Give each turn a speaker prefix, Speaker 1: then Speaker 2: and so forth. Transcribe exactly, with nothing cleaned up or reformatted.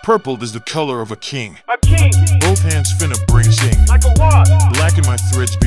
Speaker 1: Purple is the color of a king.
Speaker 2: A king,
Speaker 1: Both hands finna bring sing.
Speaker 2: like a wasp.
Speaker 1: Black in my threads